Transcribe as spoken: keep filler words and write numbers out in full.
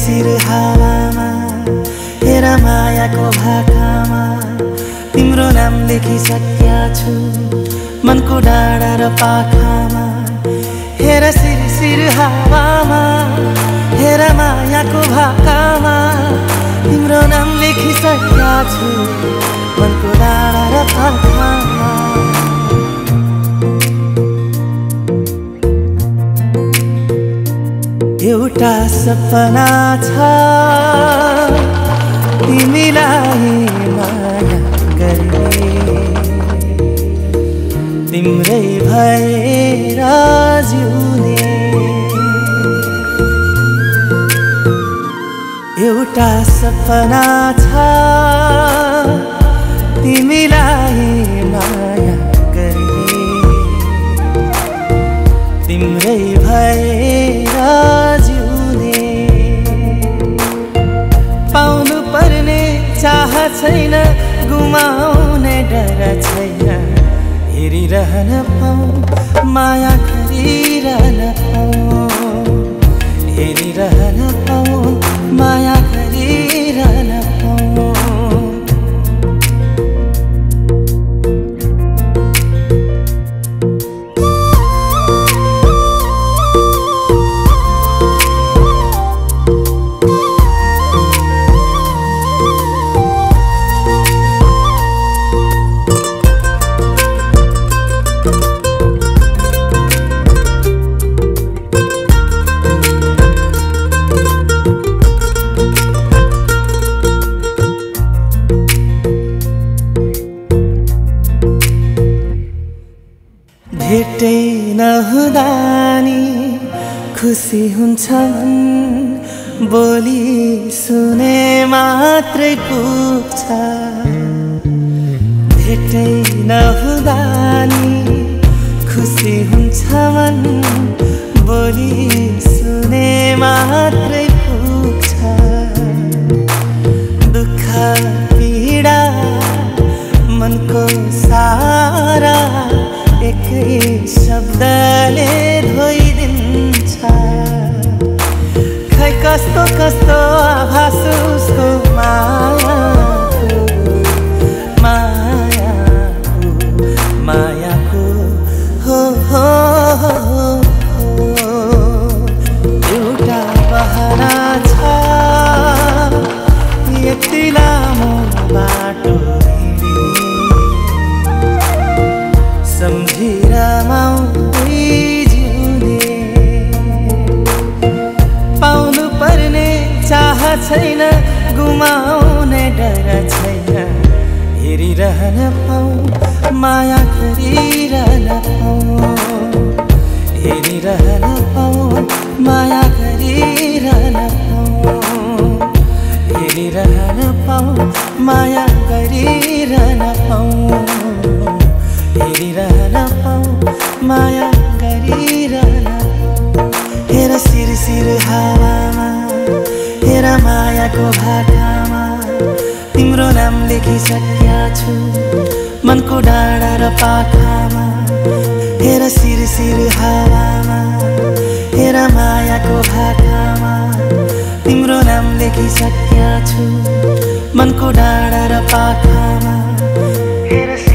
सिर हावामा हेर मायाको भाकामा तिम्रो नाम लेखिसक्या छु मनको डाँडा र पाखामा। हेर सिर सिर हावामा हेर मायाको भाकामा तिम्रो नाम लेखिसक्या छु मनको डाँडा र पाखामा। एउटा सपना छ तिमीलाई माया गर्ने तिम्रै भएर जिउने। एउटा सपना छ तिमीलाई माया गर्ने तिम्रै भएर जिउने। पाउनु पर्ने चाह छैन गुमाउने डर छैन हेरिरहन पाऊँ माया गरिरहन पाऊँ हेरिरहन पाऊँ माया गरिरहन पाऊँ। भेटै नहुँदा नि खुसी हुन्छ मन बोली सुने मात्रै पुग्छ। भेटै नहुँदा नि खुसी हुन्छ मन बोली सुने मात्रै पुग्छ। दुःख पीडा मनको सारा एकै शब्दले धोइदिन्छ। खै कस्तो कस्तो आभास उसको मायाको मायाको मायाको हो हो हो। एउटा बहाना छ यति लामो बाटो सम्झिर माउदै जिउने। पाउनु पर्ने चाह छैन गुमाउने डर छैन हेरिरहन पाऊँ माया गरिरहन पाऊँ हेरिरहन पाऊँ माया गरिरहन पाऊँ हेरिरहन पाऊँ माया गरिरहन पाऊँ हेरिरहन पाऊँ माया गरिरहन पाऊँ। हेर सिर सिर हावामा हेर मायाको भाकामा तिम्रो नाम लेखिसक्या छु मनको डाँडा र पाखामा। हेर सिर सिर हावामा हेर मायाको भाकामा तिम्रो नाम लेखिसक्या छु मनको डाँडा र पाखामा। हेर